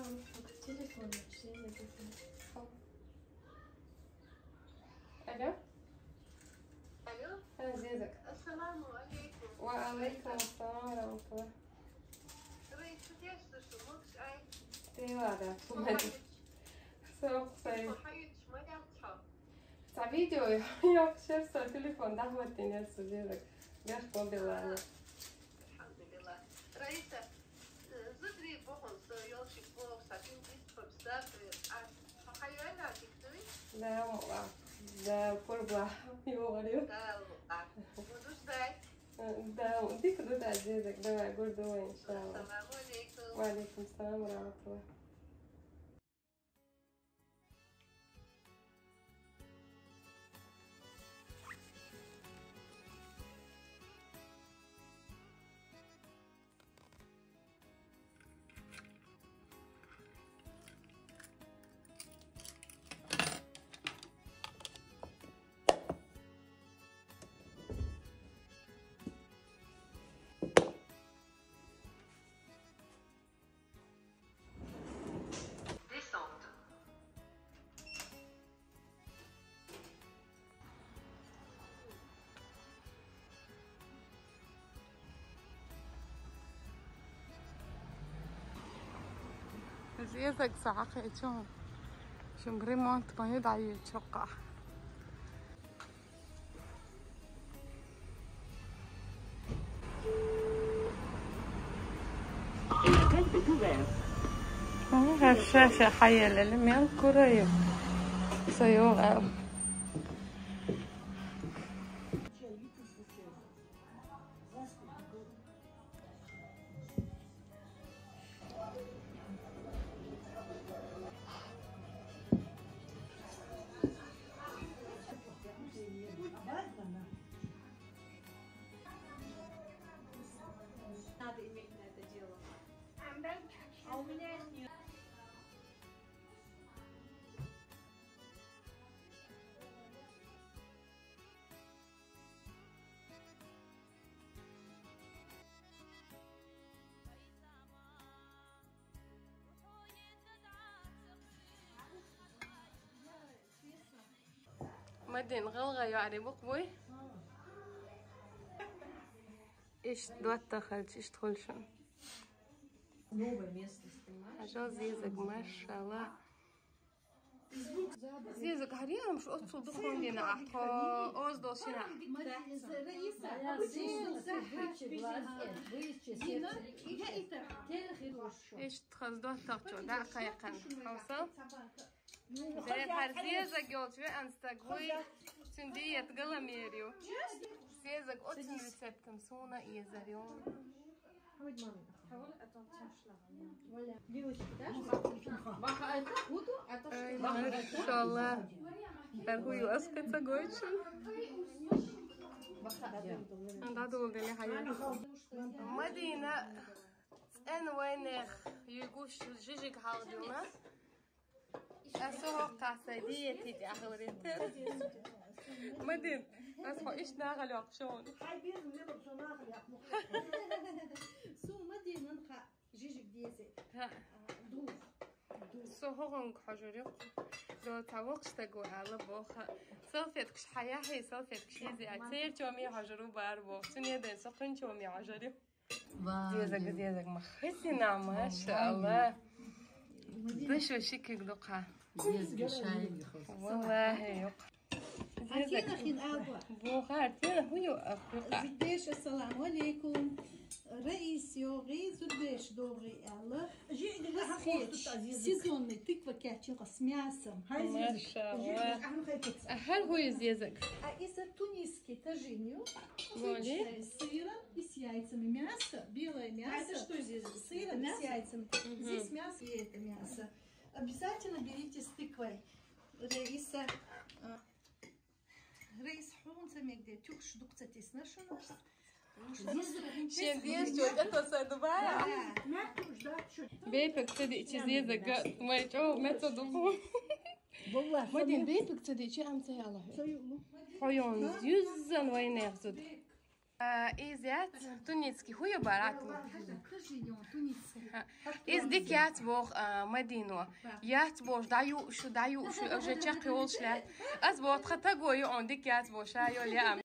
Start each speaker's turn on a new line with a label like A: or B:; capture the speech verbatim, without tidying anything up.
A: تليفون شيء
B: الو
C: الو
B: انا زيزك.
C: السلام عليكم.
B: وعليكم السلام ورحمة الله.
C: رئيس تيست شو مش اي
B: تيوادا سوق سعيد
C: حياتش ما قاعد
B: تاع فيديو يوك شرس التليفون ده هو الدنيا زيزك بيحكم بالله.
C: الحمد لله. رئيسة زدري بخص يوشي بوك ساكن بيت بسافر حيانا تكتري
B: لا مقع ده قربة يوغليو
C: ده الوقع ودوش باي
B: ده ديك دود عزيزك ده معقول دوين إن شاء الله.
C: السلام عليكم.
B: وعليكم السلام ورحمة الله. زيزك صعقة شون شون بريمونت ما يدعي يتشقع الشاشة حية للميان كوريو سيوغ مدين غلغة يعني بقبوي ايش دوات خلج ايش تخلشن حاجة زيزك ما شاء الله زيزك هريا مش قصو دخون دينا احقا اوز دوشنا ايش تخز دوات تغجو دا قيقن خمسة زين هرزيزك يولتو انستاقوي تندية تقلا ميريو زيزك اوتن ريسبتم سونا ايزاريون ما شاء الله هو اسكت غويشن عندها دول دي حياتي مدينة ان وينخ يقوش جيجيك هاوديونا اسوق قاصدية تيجي اخوريتر مدين اسمع ايش ناغل يقشون
A: سو مدين ننخا جيجيك ديزي دوف
B: سو هون حجري لو تعوقش تقول على بوخا سلفيتك حياحي سلفيتك شيزي اكثر تومي حجرو باربو سنيا دين سقن تومي حجري ديزك ديزك مخسنا ما شاء الله دشو شكك دقها
A: ديزك شاي
B: والله يق
A: عتينا خين أقوى
B: بوخا عتينا هو أفريقيا
A: زديش السلام عليكم رئيس يوغي زديش دوغي الله سيزون تكفى كاتشي قسمياسم
B: ما شاء الله هل هو زيزك
A: إذا تونسكي تجينيو
B: قولي
A: сыром и с яйцами мясо, белое мясо. А это что здесь? Сыром с яйцами. Здесь мясо и это мясо. Обязательно берите с тыквой. Рейса رئيس حون سميك تشوكش دكتة تسنا شنو؟
B: شين ديش شو قطة صدبا بيبك تدي تشي زق ما يجو ما تصدقون
A: والله
B: مدين بيبك تدي شي أمتى يلا حيون يزن وين يغزد إيزيات تونسكي هو يباراتو
A: هذا كرجيون تونسي
B: إز ديك ياتبوغ مدينو ياتبوغ دايو شو دايو شو أجا تشاقي ولشلا أزبوغ تخطا قويو عندك ياتبوغ شايو ليام